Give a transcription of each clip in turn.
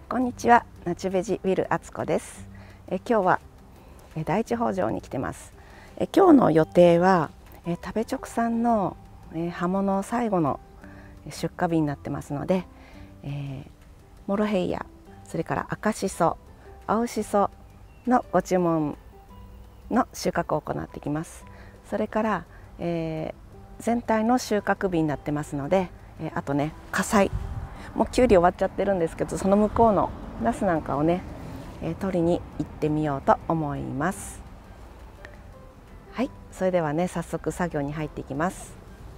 こんにちは、ナチュベジウィルアツコです。今日は第一北条に来てます。今日の予定は食べ直産の葉物最後の出荷日になってますので、モロヘイヤ、それから赤しそ、青しそのご注文の収穫を行ってきます。それから、全体の収穫日になってますので、あとね、花菜もうきゅうり終わっちゃってるんですけど、その向こうのナスなんかをね、取りに行ってみようと思います。はい、それではね、早速作業に入っていきます。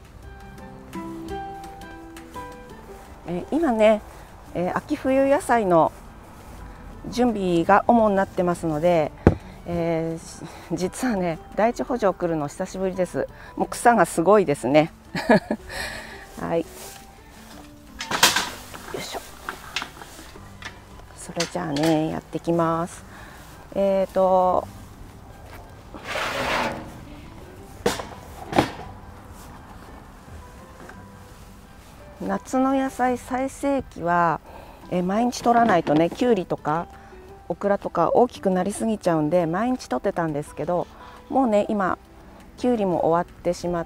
今ね、秋冬野菜の準備が主になってますので、実はね、第一北条来るの久しぶりです。もう草がすごいですね。はい。よいしょ。それじゃあね、やってきます。夏の野菜最盛期は、毎日取らないとね、きゅうりとかオクラとか大きくなりすぎちゃうんで毎日取ってたんですけど、もうね今きゅうりも終わってしまって、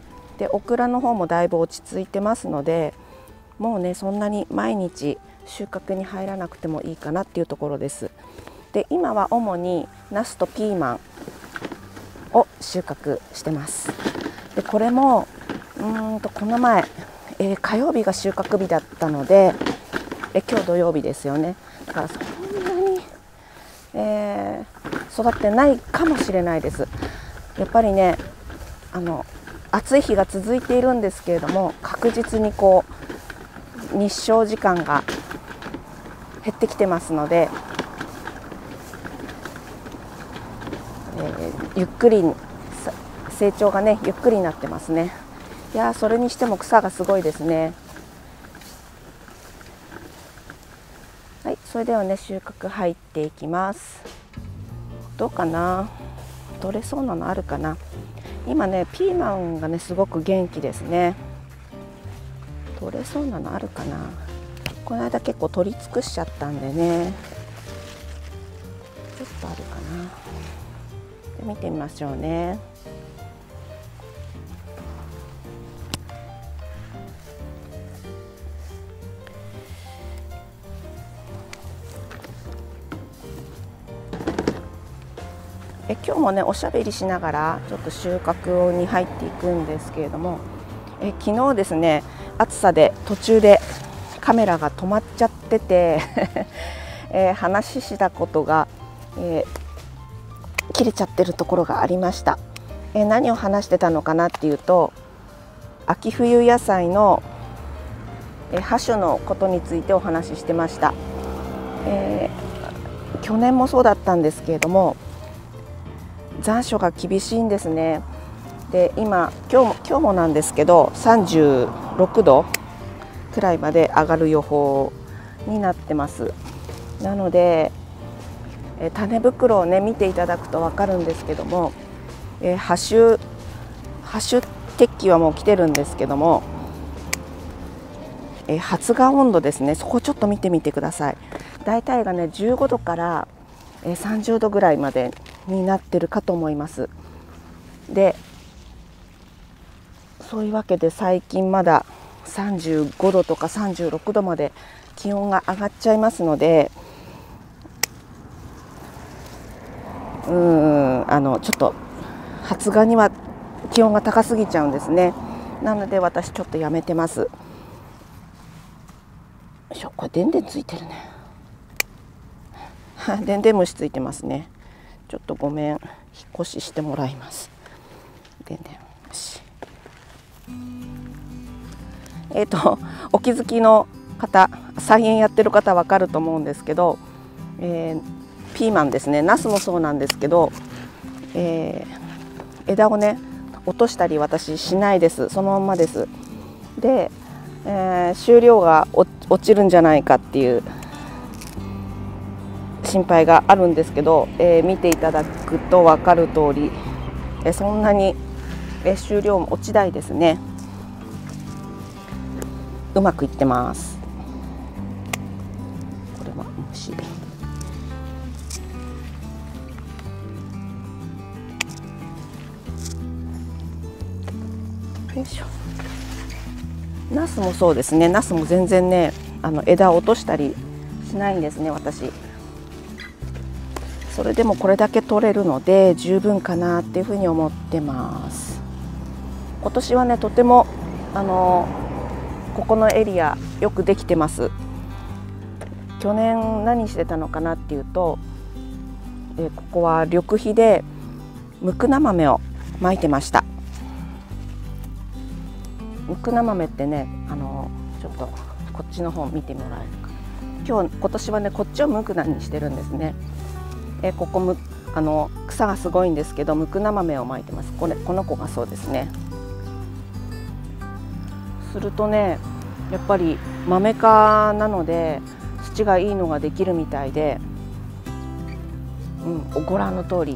でオクラの方もだいぶ落ち着いてますので、もうねそんなに毎日収穫に入らなくてもいいかなっていうところです。で今は主にナスとピーマンを収穫してます。でこれもこの前、火曜日が収穫日だったので、今日土曜日ですよね。だからそんなに、育ってないかもしれないです。やっぱりね暑い日が続いているんですけれども、確実にこう日照時間が減ってきてますので、ゆっくり成長がねゆっくりになってますね。いやそれにしても草がすごいですね。はい、それではね収穫入っていきます。どうかな、取れそうなのあるかな。今ねピーマンがねすごく元気ですね。取れそうなのあるかな。この間結構取り尽くしちゃったんでね、ちょっとあるかな。で見てみましょうね。今日もねおしゃべりしながらちょっと収穫に入っていくんですけれども、昨日ですね暑さで途中でカメラが止まっちゃってて話したことが、切れちゃってるところがありました。何を話してたのかなっていうと、秋冬野菜の葉種のことについてお話ししてました。去年もそうだったんですけれども、残暑が厳しいんですね。で今日もなんですけど36度くらいまで上がる予報になってます。なので種袋をね見ていただくと分かるんですけども、葉種適期はもう来てるんですけども、発芽温度ですね、そこちょっと見てみてください。だいたいがね15度から30度ぐらいまでになってるかと思います。でそういうわけで最近まだ35度とか36度まで気温が上がっちゃいますので、ちょっと発芽には気温が高すぎちゃうんですね。なので私ちょっとやめてます。これでんでんついてるね。でんでん虫ついてますね。ちょっとごめん、引っ越ししてもらいます。でんでん虫。お気づきの方、菜園やってる方わかると思うんですけど、ピーマンですね、ナスもそうなんですけど、枝をね落としたり私しないです。そのままです。で、収量が落ちるんじゃないかっていう心配があるんですけど、見ていただくと分かる通り、そんなに、収量も落ちないですね。うまくいってます。これし。よいしょ。ナスもそうですね。ナスも全然ね、枝を落としたりしないんですね、私。それでもこれだけ取れるので十分かなっていうふうに思ってます。今年はね、とてもここのエリアよくできてます。去年何してたのかなっていうと、ここは緑肥でムクナ豆をまいてました。ムクナ豆ってね、ちょっとこっちの方見てもらえるか。今年はね、こっちをムクナにしてるんですね。ここ草がすごいんですけど、ムクナ豆をまいてます。この子がそうですね。するとね、やっぱり豆科なので土がいいのができるみたいで、ご覧の通り、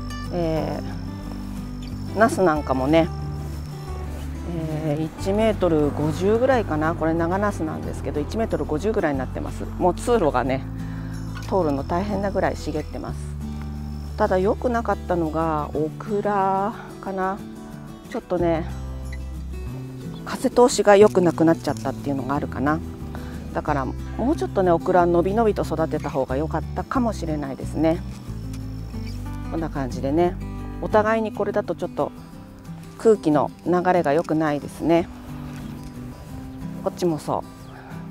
ナスなんかもね、1メートル50ぐらいかな。これ長ナスなんですけど1メートル50ぐらいになってます。もう通路がね通るの大変なぐらい茂ってます。ただ良くなかったのがオクラかな。ちょっとね風通しが良くなくなっちゃったっていうのがあるかな。だからもうちょっとねオクラのびのびと育てた方が良かったかもしれないですね。こんな感じでね、お互いにこれだとちょっと空気の流れが良くないですね。こっちもそう。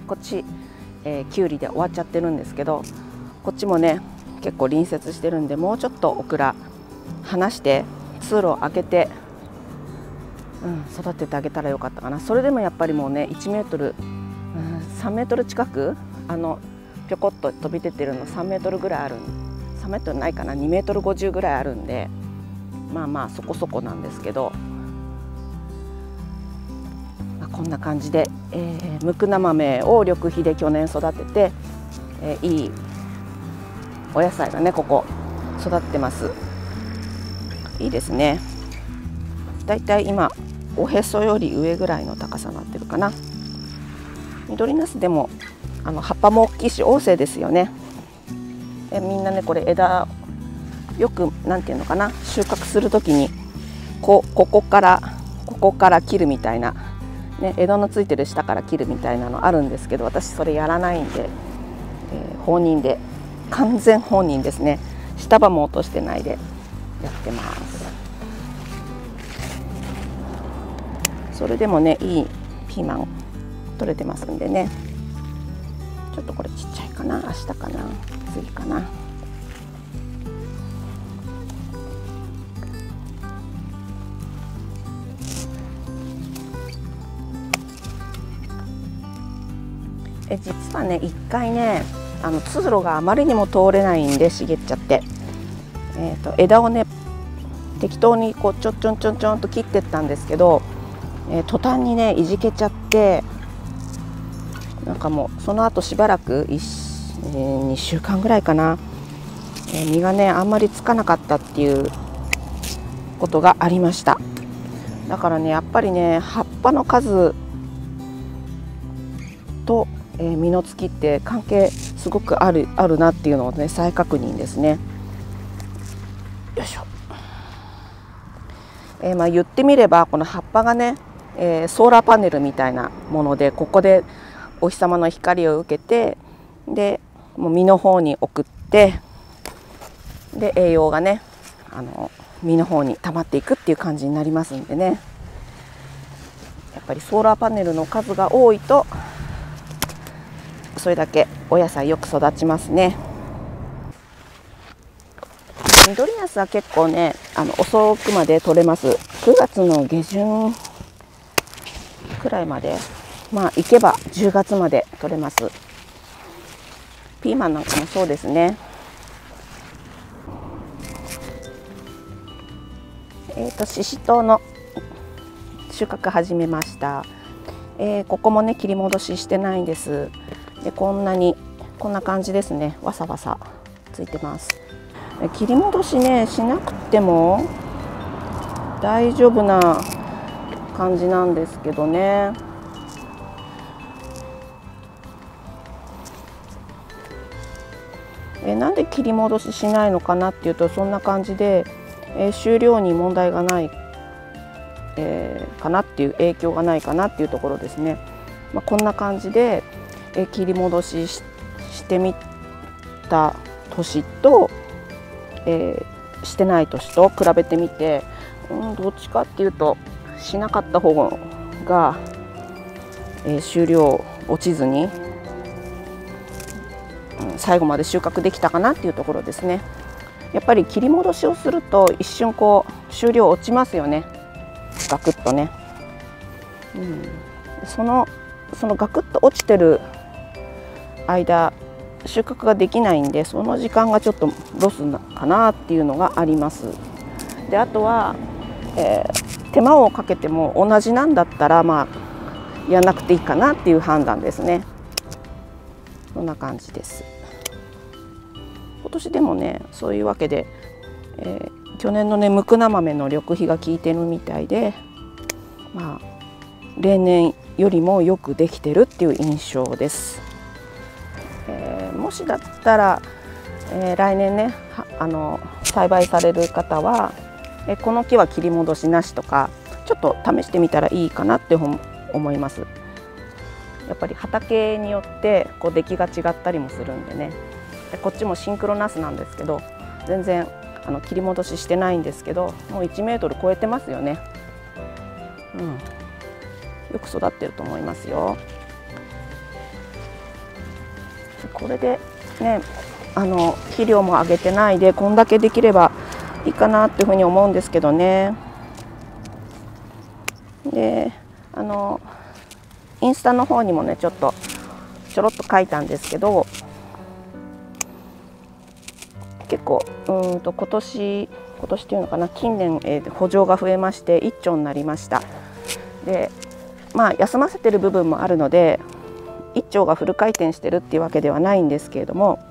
こっち、きゅうりで終わっちゃってるんですけど、こっちもね結構隣接してるんで、もうちょっとオクラ離して通路を開けて、育ててあげたらよかったかな。それでもやっぱりもうね1メートル、3メートル近くぴょこっと飛び出てるの3メートルぐらいある。3メートルないかな、2メートル50ぐらいあるんで、まあまあそこそこなんですけど、こんな感じで、ムクナ豆を緑肥で去年育てて、いいお野菜がねここ育ってます。いいですね。だいたい今おへそより上ぐらいの高さになってるかな。緑ナスでも葉っぱも大きいし旺盛ですよね。みんなねこれ枝よくなんていうのかな、収穫するときにここから切るみたいな、ね、枝のついてる下から切るみたいなのあるんですけど、私それやらないんで、放任で、完全放任ですね。下葉も落としてないでやってます。それでもねいいピーマン取れてますんでね。ちょっとこれちっちゃいかな、明日かな、次かな。実はね一回ね通路があまりにも通れないんで茂っちゃって、枝をね適当にこうちょんと切ってったんですけど、途端にねいじけちゃって、なんかもうその後しばらく2週間ぐらいかな、実がねあんまりつかなかったっていうことがありました。だからねやっぱりね葉っぱの数と、実のつきって関係すごくあるなっていうのをね再確認ですね。よいしょ。言ってみればこの葉っぱがね、ソーラーパネルみたいなもので、ここでお日様の光を受けて、でもう実の方に送って、で栄養がね実の方に溜まっていくっていう感じになりますんでね、やっぱりソーラーパネルの数が多いとそれだけお野菜よく育ちますね。緑ナスは結構ね遅くまで取れます。9月の下旬くらいまで、まあ行けば10月まで取れます。ピーマンなんかもそうですね。ししとうの収穫始めました。ここもね切り戻ししてないんです。でこんな感じですね。わさわさついてます。切り戻しねしなくても大丈夫な感じなんですけどね。 なんで切り戻ししないのかなっていうと、そんな感じで、収量に問題がない、かなっていう、影響がないかなっていうところですね。こんな感じで、切り戻ししてみた年と、してない年と比べてみて、どっちかっていうとしなかった方が、収量落ちずに、最後まで収穫できたかなっていうところですね。やっぱり切り戻しをすると一瞬こう収量落ちますよね、ガクッとね。そのガクッと落ちてる間収穫ができないんで、その時間がちょっとロスかなっていうのがあります。であとは、手間をかけても同じなんだったらやらなくていいかなっていう判断ですね。こんな感じです。今年でもね、そういうわけで、去年のねムクナ豆の緑肥が効いてるみたいで、例年よりもよくできてるっていう印象です。もしだったら、来年ね栽培される方は、この木は切り戻しなしとかちょっと試してみたらいいかなって思います。やっぱり畑によってこう出来が違ったりもするんでね。でこっちもシンクロナスなんですけど、全然切り戻ししてないんですけど、もう1メートル超えてますよね。よく育ってると思いますよ。これでね、肥料もあげてないでこんだけできればいいかなっていうふうに思うんですけどね。でインスタの方にもねちょろっと書いたんですけど、結構今年っていうのかな、近年、補助が増えまして1丁になりました。で休ませてる部分もあるので1丁がフル回転してるっていうわけではないんですけれども、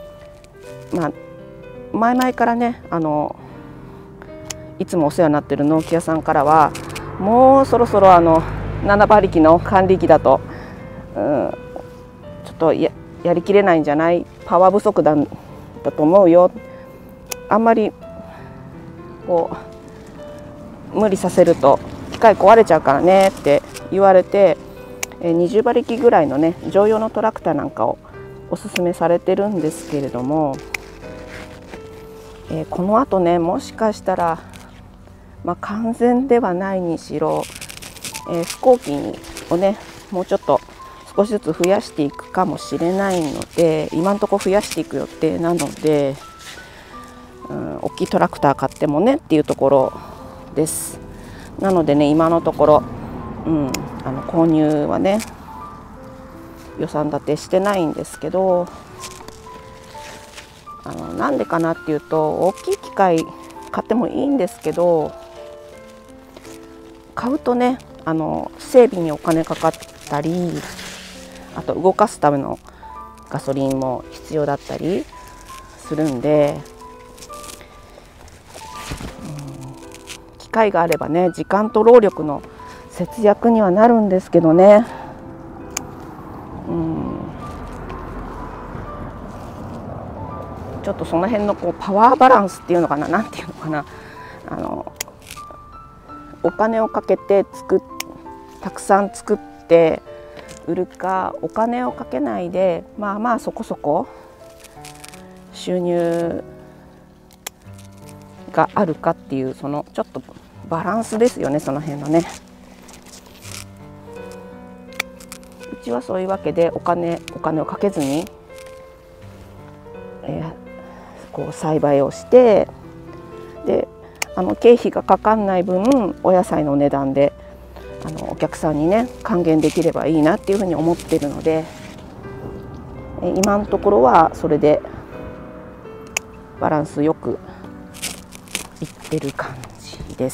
前々からねいつもお世話になってる農機屋さんからは、もうそろそろ7馬力の管理機だと、ちょっとやりきれないんじゃない、パワー不足だと思うよ、あんまりこう無理させると機械壊れちゃうからねって言われて、20馬力ぐらいのね乗用のトラクターなんかをおすすめされてるんですけれども、このあとねもしかしたら、完全ではないにしろ、飛行機をねもうちょっと少しずつ増やしていくかもしれないので、今のところ増やしていく予定なので、大きいトラクター買ってもねっていうところです。なのでね今のところ、購入はね予算立てしてないんですけど、なんでかなっていうと、大きい機械買ってもいいんですけど、買うとね整備にお金かかったり、あと動かすためのガソリンも必要だったりするんで、機械があればね時間と労力の節約にはなるんですけどね。ちょっとその辺のこうパワーバランスっていうのかな、なんていうのかな、お金をかけてたくさん作って売るか、お金をかけないでそこそこ収入があるかっていう、そのちょっとバランスですよね、その辺のね。うちはそういうわけでお金をかけずに、こう栽培をして、で経費がかかんない分お野菜の値段でお客さんにね還元できればいいなっていうふうに思っているので、今のところはそれでバランスよくいってる感じです。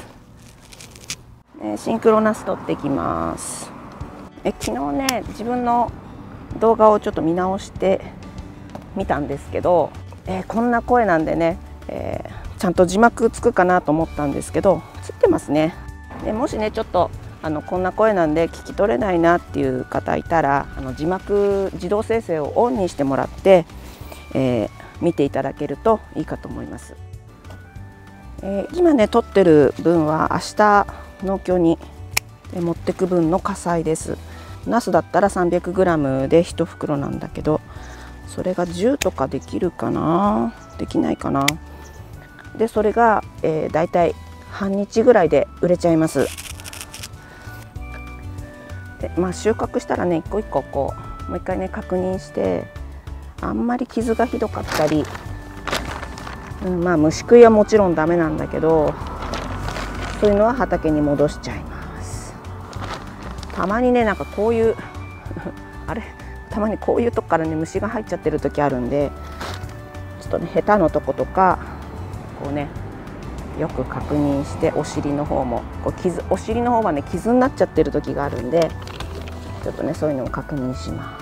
シンクロナス取っていきます。昨日ね自分の動画をちょっと見直してみたんですけど、こんな声なんでね、ちゃんと字幕つくかなと思ったんですけど、ついてますね。でもしねちょっとこんな声なんで聞き取れないなっていう方いたら、字幕自動生成をオンにしてもらって、 見ていただけるといいかと思います。今ね取ってる分は明日農協に持ってく分の花菜です。ナスだったら 300g で1袋なんだけど、それが10とかできるかな、できないかな。でそれが、だいたい半日ぐらいで売れちゃいます。で、収穫したらね一個一個こうもう一回ね確認して、あんまり傷がひどかったり、虫食いはもちろんダメなんだけど、そういうのは畑に戻しちゃいます。たまにねなんかこういうあれたまにこういうとこからね虫が入っちゃってる時あるんで、ちょっとねヘタのとことかこうねよく確認して、お尻の方もこうお尻の方はね傷になっちゃってる時があるんで、ちょっとねそういうのを確認します。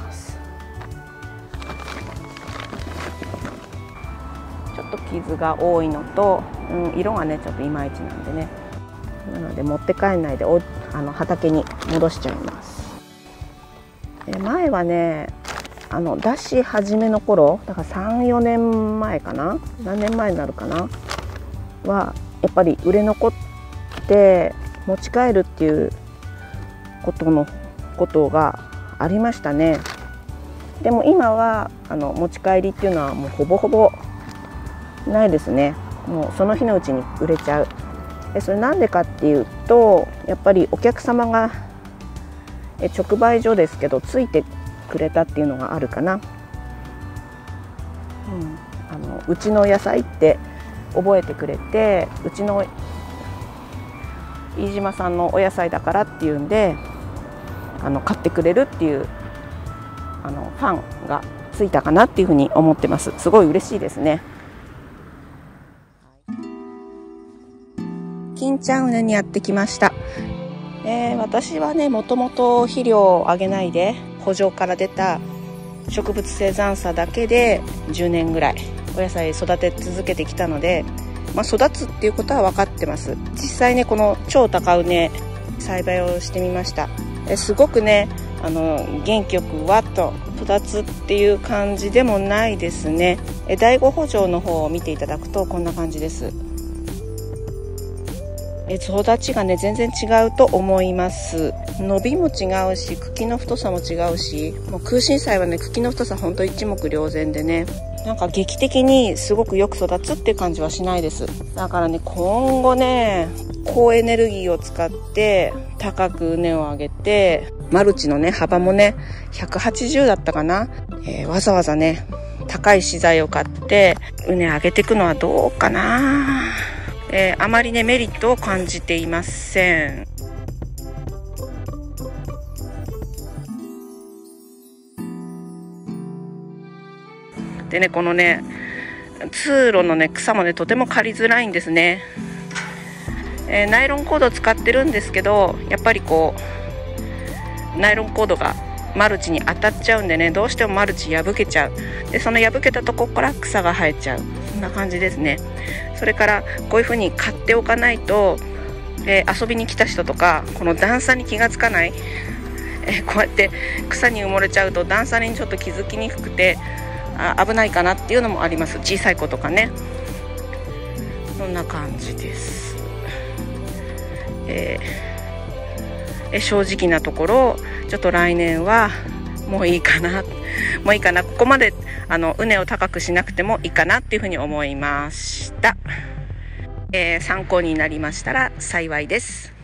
ちょっと傷が多いのと、色がねちょっといまいちなんでね、なので持って帰んないで畑に戻しちゃいます。前はね出し始めの頃だから3、4年前かな、何年前になるかなはやっぱり売れ残って持ち帰るっていうことがありましたね。でも今は持ち帰りっていうのはもうほぼほぼないですね。もうその日のうちに売れちゃう。それなんでかっていうと、やっぱりお客様が直売所ですけどついてくれたっていうのがあるかな。うちの野菜って覚えてくれて、うちの飯島さんのお野菜だからっていうんで買ってくれるっていうファンがついたかなっていうふうに思ってます。すごい嬉しいですね。金ちゃん畝にやってきました。私はねもともと肥料をあげないで圃場から出た植物性残砂だけで10年ぐらいお野菜育て続けてきたので、育つっていうことは分かってます。実際ねこの超高畝栽培をしてみました。すごくね元気よくわっと育つっていう感じでもないですね。第5圃場の方を見ていただくとこんな感じです。育ちがね全然違うと思います。伸びも違うし、茎の太さも違うし、もう空心菜はね茎の太さほんと一目瞭然でね、なんか劇的にすごくよく育つっていう感じはしないです。だからね今後ね高エネルギーを使って高く畝を上げて、マルチのね幅もね180だったかな、わざわざね高い資材を買って畝上げていくのはどうかな。あまりねメリットを感じていません。でねこのね通路のね草もねとても刈りづらいんですね。ナイロンコードを使ってるんですけど、やっぱりこうナイロンコードがマルチに当たっちゃうんでね、どうしてもマルチ破けちゃう。でその破けたとこから草が生えちゃう、そんな感じですね。それからこういう風に買っておかないと、遊びに来た人とかこの段差に気がつかない、こうやって草に埋もれちゃうと段差にちょっと気づきにくくて危ないかなっていうのもあります。小さい子とかね、そんな感じです。正直なところちょっと来年はもういいかな、ここまで畝を高くしなくてもいいかなっていうふうに思いました。参考になりましたら幸いです。